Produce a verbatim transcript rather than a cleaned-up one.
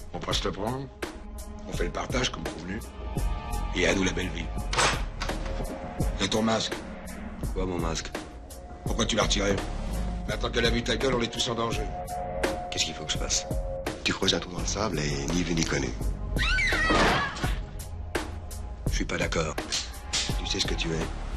On passe le prendre, on fait le partage comme convenu, et à nous la belle vie. Et ton masque? Quoi, mon masque? Pourquoi tu l'as retiré? Maintenant qu'elle a vu ta gueule, on est tous en danger. Qu'est-ce qu'il faut que je fasse? Tu creuses un trou dans le sable et ni vu ni connu. Je suis pas d'accord. Tu sais ce que tu es?